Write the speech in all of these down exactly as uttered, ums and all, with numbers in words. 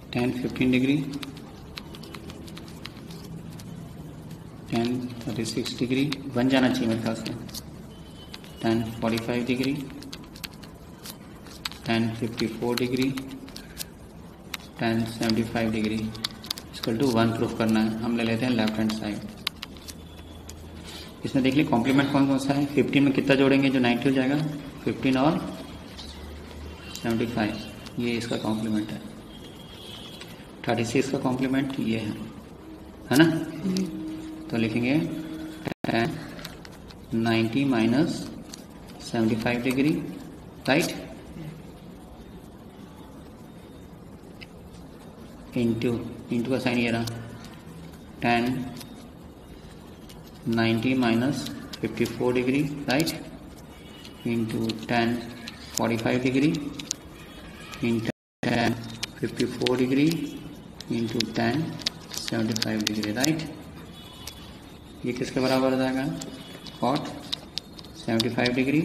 Ten fifteen degree, tan thirty six degree बन जाना चाहिए मेरे ख्याल से, tan forty five degree, tan fifty four degree, tan seventy five degree equal to one proof करना है। हम ले लेते हैं लेफ्ट हैंड साइड। इसमें देख लीजिए कॉम्प्लीमेंट कौन कौन सा है। फिफ्टीन में कितना जोड़ेंगे जो नाइन्टी हो जाएगा, फिफ्टीन और सेवेंटी फाइव, ये इसका कॉम्प्लीमेंट है। थर्टी सिक्स का कॉम्प्लीमेंट ये है है ना। तो लिखेंगे tan ninety minus seventy five degree, right, into into का साइन ये रहा, tan ninety minus fifty four degree, right, into tan forty five degree, into tan fifty four degree, into tan seventy five degree, right. ये किसके बराबर हो जाएगा, cot seventy five degree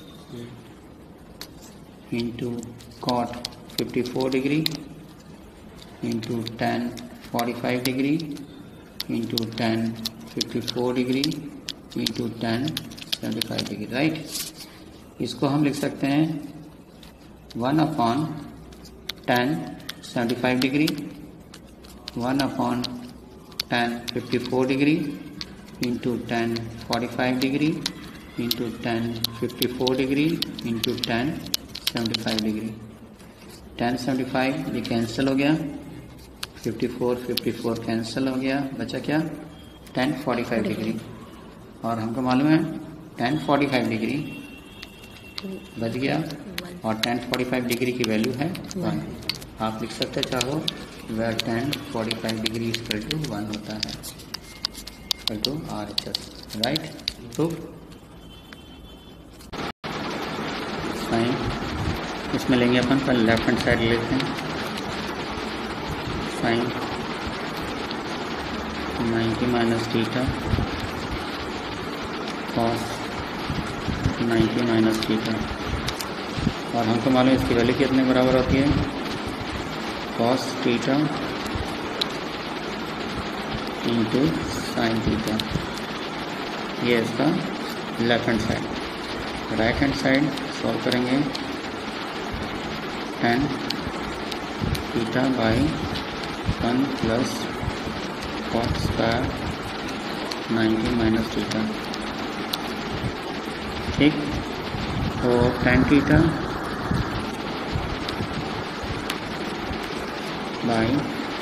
into cot fifty four degree into tan forty five degree into tan fifty four degree into tan seventy five degree, right. इसको हम लिख सकते हैं one upon tan seventy five degree, one upon tan fifty four degree into tan forty five degree into tan fifty four degree into tan seventy five degree. Tan seventy five ये cancel हो गया, fifty four fifty four cancel हो गया, बचा क्या, ten forty five degree. और हमको मालूम है टेन फोर्टी फाइव डिग्री बच गया और टेन फोर्टी फाइव डिग्री की वैल्यू है वन। आप लिख सकते चाहो वह tan forty five degree equal to one होता है, equal to R H S, right. Proof sine इसमें लेंगे अपन, पहले लेफ्ट हैंड साइड लेते हैं। Sine ninety minus theta cos ninety minus theta, और हमको मालूम है इसकी वैल्यू कितने बराबर होती है, cos theta into sine theta. ये इसका left hand side. Right hand side solve करेंगे, tan theta by one plus cos square ninety minus theta, ठीक। तो tan theta by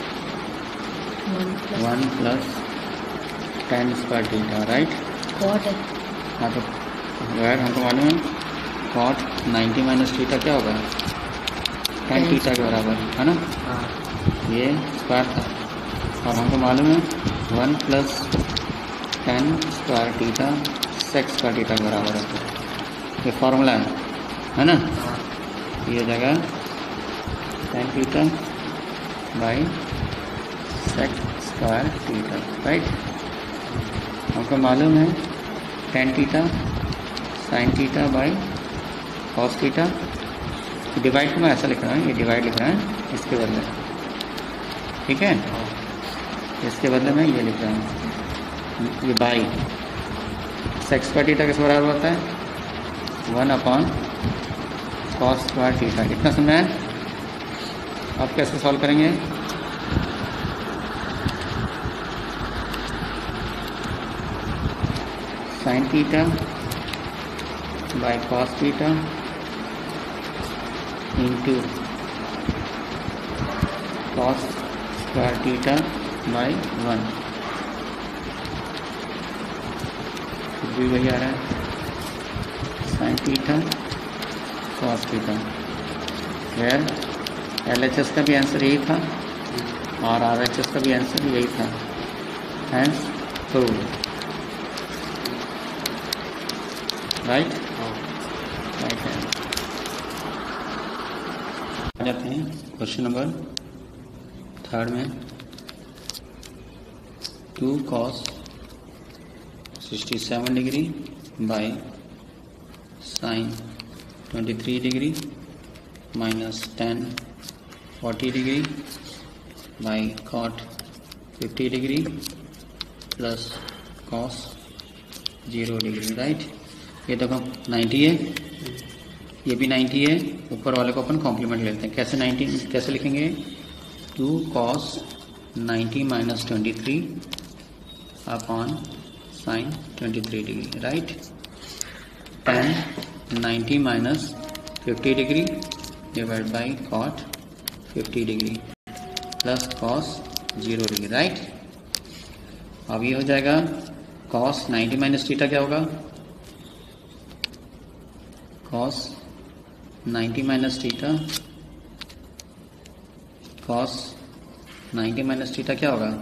one plus tan square theta, right. Cot है, हाँ तो right हमको मालूम है कॉट नाइन्टी माइनस थीटा क्या होगा, टेन थीटा के बराबर है ना। ये स्क्वायर था और हमको मालूम है one plus tan square theta sec square theta के बराबर है। ये फॉर्मूला है है ना। ये जगह tan theta by sec square theta, right. हमको मालूम है tan theta sine theta by cos theta. Divide को मैं ऐसा लिख रहा हूँ, ये डिवाइड लिख रहा है इसके बदले, ठीक है। इसके बदले में ये लिख रहा हूँ, ये बाई सेक स्क्वायर थीटा किस बराबर होता है, one upon cos square theta. इतना समझा है। अब कैसे सॉल्व करेंगे, sine theta by cos theta into cos square theta by one, भी वही आ रहा है, साइन थीटा कॉस थीटा। फिर एल एच एस का भी आंसर यही था और आर एच एस का भी आंसर यही था, हैंस प्रूव, राइट राइट है। आ जाते हैं क्वेश्चन नंबर थर्ड में, two cos sixty seven degree by sine twenty three degree minus tan forty degree by cot fifty degree plus cos zero degree, right. ये देखो ninety है, ये भी नाइन्टी है, ऊपर वाले को अपन कॉम्प्लीमेंट लेते हैं। कैसे नाइन्टी कैसे लिखेंगे? Two cos ninety minus twenty three upon sine twenty three degree, right. Tan ninety minus fifty degree divide by cot fifty degree plus cos zero degree, right. अब ये हो जाएगा कॉस नाइन्टी माइनस थीटा क्या होगा? Cos ninety minus theta cos ninety minus theta क्या होगा?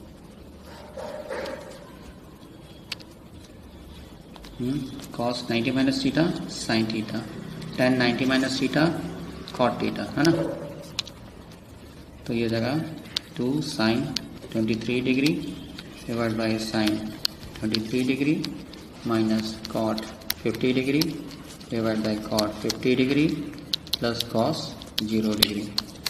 Cos ninety minus theta sine theta, tan ninety minus theta cot theta, है ना। तो ये जगह two sine twenty three degree divide by sine twenty three degree minus cot fifty degree divide by cot fifty degree plus cos zero degree,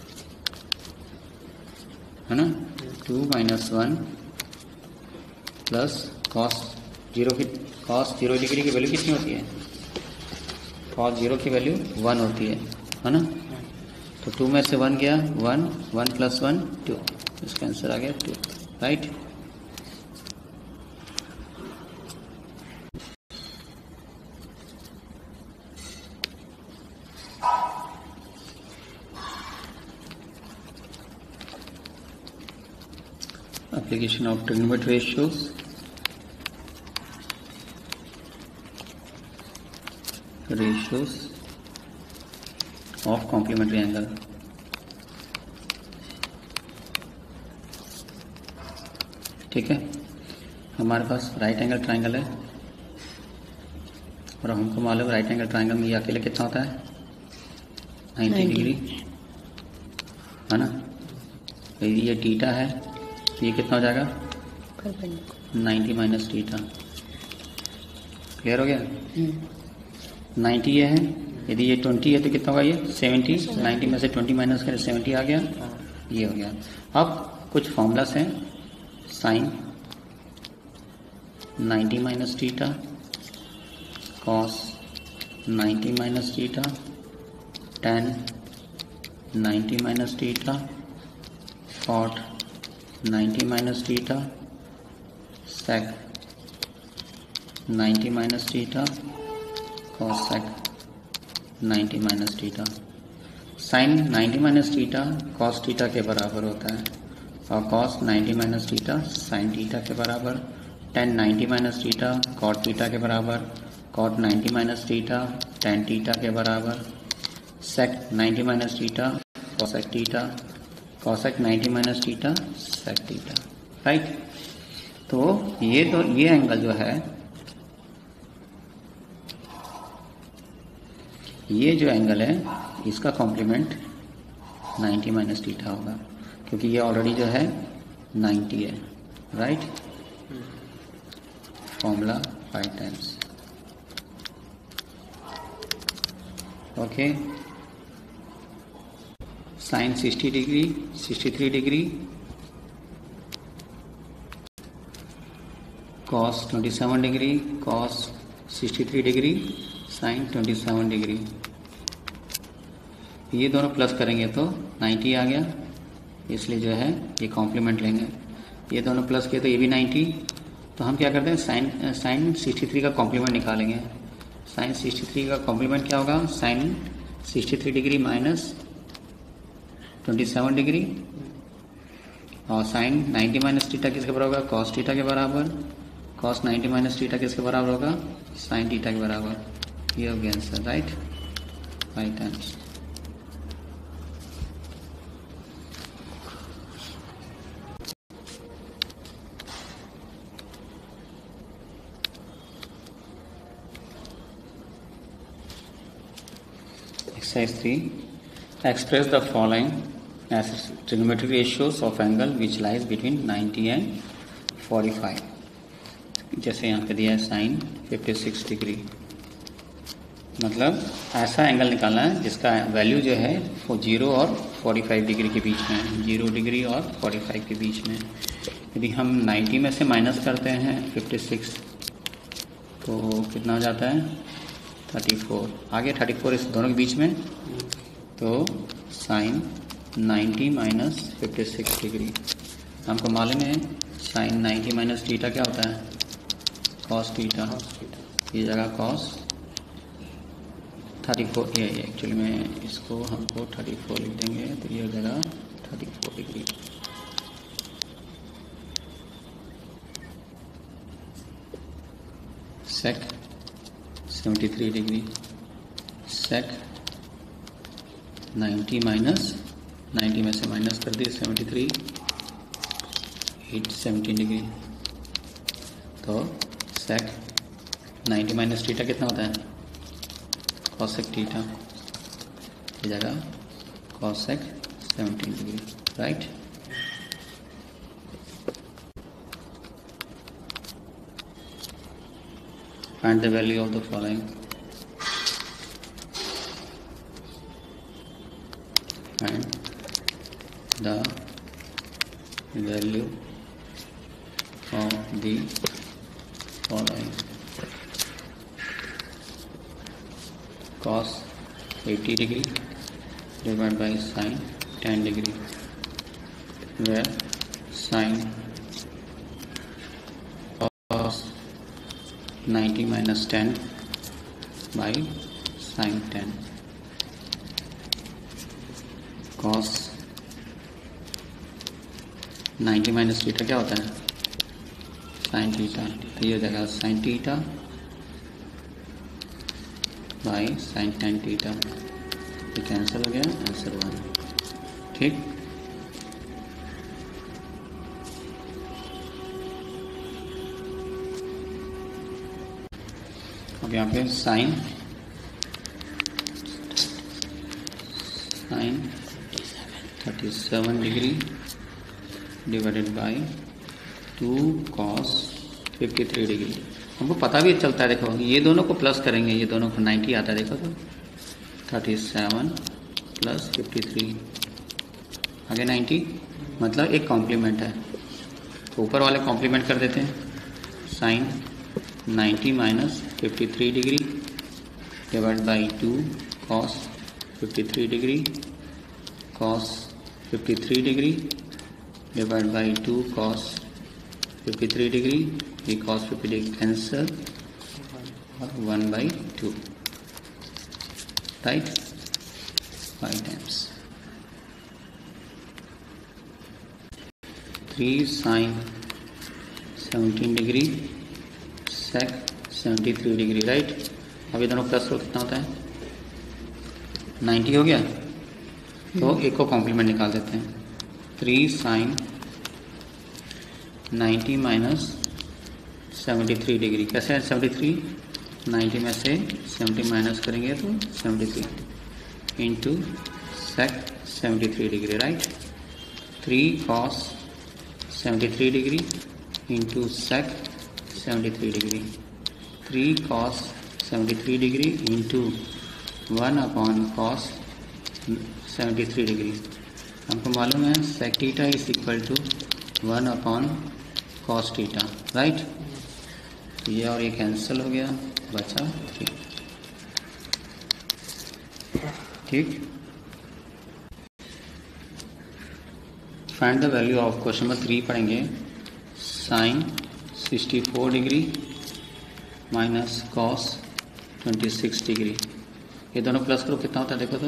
है ना। Two minus one plus cos zero की cos zero degree की value कितनी होती है? Cos zero की value one होती है, है ना। तो टू में से वन गया, one, one plus one two, इसका आंसर आ गया two, right. Application of trigonometric ratios. Ratios of complementary angle. ठीक है, हमारे पास राइट एंगल ट्राइंगल है और हमको मालूम राइट एंगल ट्राइंगल में ये अकेले कितना होता है? नाइन्टी डिग्री, है ना। तो ये टीटा है, ये कितना हो जाएगा? Ninety minus theta. क्लियर हो गया? नाइन्टी ये है, यदि ये ट्वेंटी है तो कितना होगा? ये सेवेंटी, नाइन्टी में से ट्वेंटी माइनस करें सेवेंटी आ गया, ये हो गया। अब कुछ फॉर्मूलास हैं। Sine ninety minus theta, cos ninety minus theta, tan ninety minus theta, cot ninety minus theta, sec ninety minus theta, cosec ninety minus theta. Sine ninety minus theta cos theta के बराबर होता है और cos ninety minus theta sine theta के बराबर। Tan ninety minus theta cot theta के बराबर, cot ninety minus theta tan theta के बराबर। Sec ninety minus theta cosec theta, cosec ninety minus theta sec theta, right. तो ये तो ये एंगल जो है, ये जो एंगल है इसका कॉम्प्लीमेंट नाइन्टी माइनस टीटा होगा, क्योंकि ये ऑलरेडी जो है नाइन्टी है, right. Formula five times, okay. Sine sixty degree, sixty three degree, cos twenty seven degree, cos sixty three degree, sine twenty seven degree. ये दोनों प्लस करेंगे तो नाइन्टी आ गया, इसलिए जो है ये कॉम्प्लीमेंट लेंगे। ये दोनों प्लस किए तो ये भी नाइन्टी, तो हम क्या करते हैं साइन साइन सिक्सटी थ्री का कॉम्प्लीमेंट निकालेंगे। साइन सिक्सटी थ्री का कॉम्प्लीमेंट क्या होगा? Sine sixty three degree minus twenty seven degree, और साइन नाइन्टी माइनस टीटा किसके बराबर होगा? कॉस टीटा के बराबर। कॉस नाइन्टी माइनस टीटा किसके बराबर होगा? साइन टीटा के बराबर। ये हो गया answer, right, five times. Exercise three. Express the following as trigonometric ratios of angle which lies between ninety and forty-five. जैसे यहाँ पे दिया है साइन फिफ्टी सिक्स डिग्री, मतलब ऐसा एंगल निकालना है जिसका वैल्यू जो है वो जीरो और पैंतालीस डिग्री के बीच में है, जीरो डिग्री और पैंतालीस के बीच में। यदि हम नब्बे में से माइनस करते हैं छप्पन तो कितना हो जाता है चौंतीस, आगे चौंतीस इस दोनों के बीच में, तो साइन नब्बे माइनस छप्पन डिग्री। हमको मालूम है साइन नब्बे माइनस थीटा क्या होता है, कॉस थीटा। ये जगह कॉस चौंतीस, ये एक्चुअली में इसको हमको चौंतीस लिख देंगे, तो ये जगह चौंतीस डिग्री। सेक तिहत्तर डिग्री, सेक नब्बे माइनस नब्बे में से माइनस कर दिए तिहत्तर, एट सत्रह डिग्री। तो सेक नब्बे माइनस थीटा कितना होता है, कॉसेक थीटा। ये जगह कॉसेक सत्रह degree, right. Find the value of the following. Find the value of the following. Cos eighty degree divided by sin ten degree, where sin cos ninety minus ten by sin ten, cos नब्बे minus theta क्या होता है, sin theta. तो ये जगह sin theta by sin tan theta, ये cancel हो गया, आंसर वन। ठीक, अब यहाँ पे sine sine thirty seven degree divided by two cos fifty three degree. हमको पता भी चलता है, देखो ये दोनों को प्लस करेंगे, ये दोनों को नब्बे आता है, देखो तो thirty seven plus fifty three, आगे नब्बे, मतलब एक कॉम्प्लीमेंट है, तो ऊपर वाले कॉम्प्लीमेंट कर देते हैं। साइन नब्बे minus fifty three degree divide by two cos fifty three degree, cos fifty three degree divide by two cos fifty three degree, ये कॉस फिफ्टी डिग्री कैंसिल और one by two, right, five times. Three sine seventeen degree sec seventy three degree, right. अब ये दोनों plus को कितना होता है, ninety हो गया, तो एक को कॉम्प्लीमेंट निकाल देते हैं। Three sine ninety minus seventy three degree, कैसे है सेवेंटी थ्री, नाइन्टी में से सेवेंटी माइनस करेंगे तो seventy three into sec seventy three degree, right. Three cos seventy three degree into sec seventy three degree, three cos seventy three degree into one upon cos seventy three degree. हमको मालूम है sec theta is equal to one upon cos theta, right. तो ये और ये cancel हो गया, बचा थ्री, ठीक। Find the value of question number three पढ़ेंगे। Sine sixty four degree minus cos twenty six degree, ये दोनों प्लस करो कितना होता है, देखो तो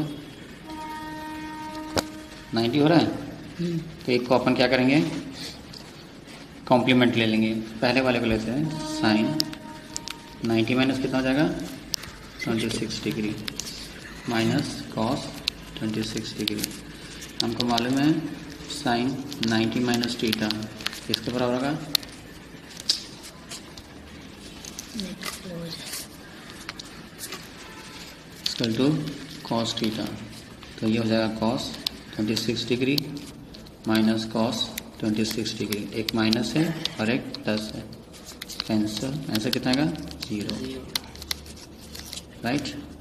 नाइन्टी हो रहा है। तो एक को अपन क्या करेंगे, कॉम्प्लीमेंट ले लेंगे, पहले वाले को लेते हैं। साइन नाइन्टी माइनस कितना हो जाएगा, twenty six degree minus cos twenty six degree. हमको मालूम है साइन नाइन्टी माइनस थीटा किसके बराबर होगा, इक्वल टू कॉस थीटा। तो ये हो जाएगा cos twenty six degree minus cos twenty six degree, एक माइनस है और एक प्लस है, कैंसिल, आंसर कितना आएगा, जीरो, राइट।